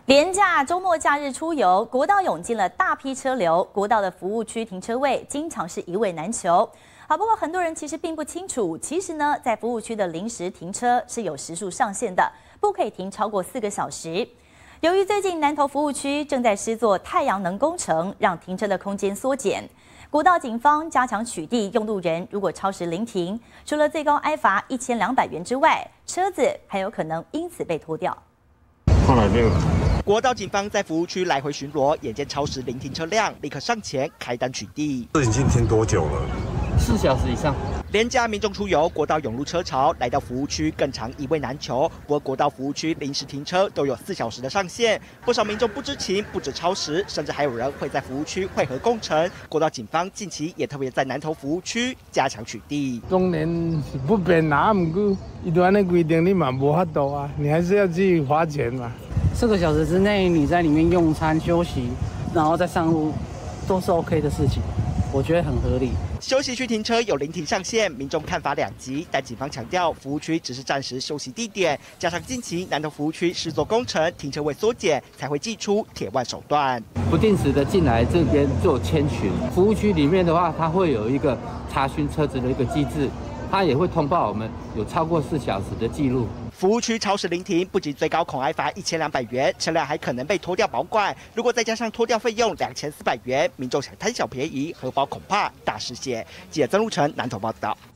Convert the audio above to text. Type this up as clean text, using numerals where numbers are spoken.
连假周末假日出游，国道涌进了大批车流，国道的服务区停车位经常是一位难求。好，不过很多人其实并不清楚，其实呢，在服务区的临时停车是有时数上限的，不可以停超过4个小时。由于最近南投服务区正在施作太阳能工程，让停车的空间缩减，国道警方加强取缔用路人如果超时临停，除了最高挨罚1200元之外，车子还有可能因此被拖掉。 后来没有。 国道警方在服务区来回巡逻，眼见超时临停车辆，立刻上前开单取缔。 这已经停多久了 ？4小时以上。 连假民众出游，国道涌入车潮，来到服务区更常一位难求。不过国道服务区临时停车都有4小时的上限，不少民众不知情，不止超时，甚至还有人会在服务区汇合工程。国道警方近期也特别在南投服务区加强取缔。 当然是不便啦，不过伊都安尼规定，你嘛无法度啊，你还是要去花钱嘛。 4个小时之内，你在里面用餐、休息，然后再上路，都是 OK 的事情，我觉得很合理。 休息区停车有临停上限，民众看法2极，但警方强调，服务区只是暂时休息地点，加上近期南投服务区施作工程，停车位缩减，才会祭出铁腕手段。 不定时的进来这边做签询，服务区里面的话，它会有一个查询车子的一个机制，它也会通报我们有超过4小时的记录。 服务区超时临停，不仅最高恐挨罚1200元，车辆还可能被拖掉保管。如果再加上拖掉费用2400元，民众想贪小便宜，荷包恐怕大失血。记者曾路成南投报道。